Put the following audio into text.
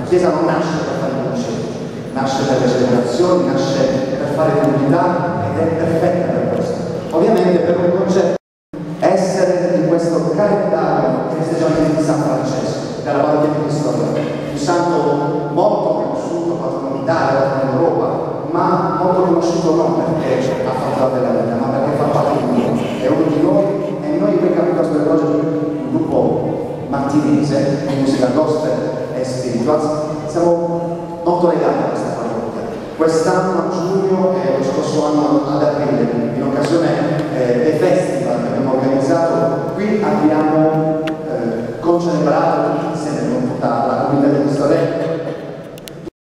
Chiesa non nasce per fare concerti, nasce per le celebrazioni, nasce per fare comunità ed è perfetta per questo. Ovviamente per un concerto essere in questo calendario festeggiamenti di San Francesco, della parrocchia di Pistoia, un santo molto conosciuto, patrono d'Italia, in Europa, ma molto conosciuto non perché ha fatto la bella vita, ma perché fa parte di noi, è uno di noi, e noi qui Capitolo Gospel Project, un gruppo martinese di musica gospel e spirituals, siamo molto legati a questa parrocchia. Quest'anno a giugno